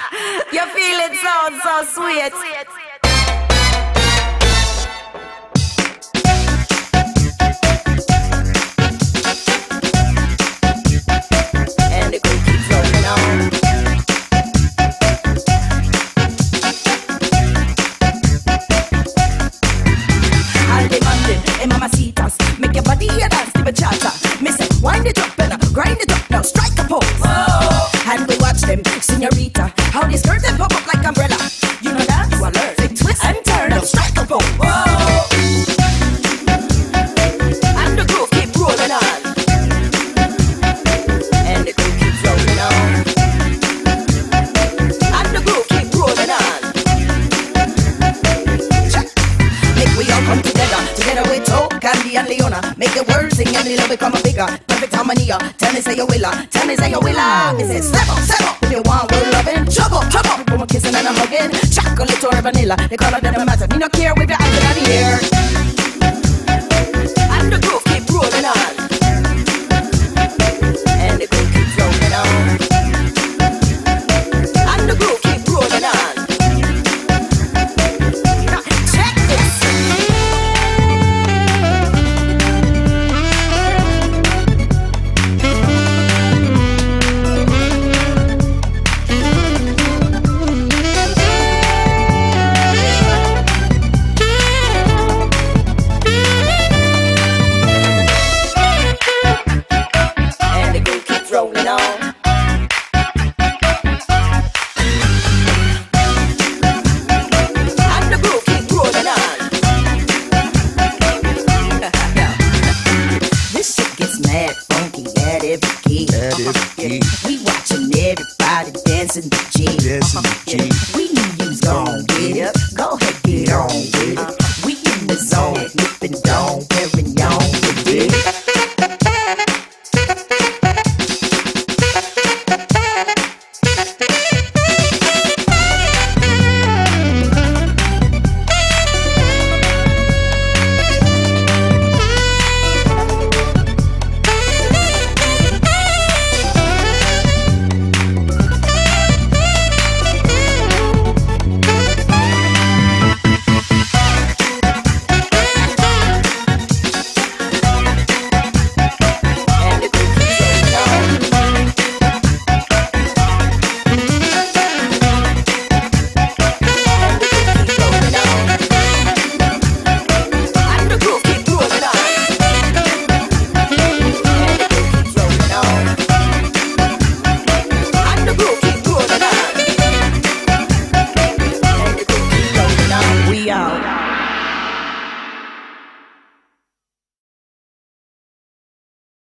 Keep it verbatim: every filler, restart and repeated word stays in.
You feel it sound so sweet. And the crew keeps rolling on. All demanding, hey mamacitas, make your body a dance to bachata. Me say, wind it up and uh, grind it up, now strike a pose. Whoa. And we watch them, señorita, how they skirt them pop up like umbrella. You know that? You alert, they twist and turn, now strike a pose. Whoa. And the groove keep rolling on. And the groove keeps rolling on. And the groove keep rolling on. Check. Make we all come together, together with Toe, Candy and Leona. Make the words sing and the love become a bigger. Perfect harmony. Tell me say you will, tell me say you will. Me say step up, step up. If you want world loving, chug up, chug up. Put my kissing and a hugging, chocolate or vanilla. The color doesn't matter. Me no care with your eyes in the air. And the groove keep rolling on. And the groove keeps rolling on. And the groove keep rolling on. Now check this. Rolling on. And the groove keep rolling on. This shit gets mad funky at every key. At every key. We watching everybody dancing the G. Dancing the G. We knew you was gon' get up.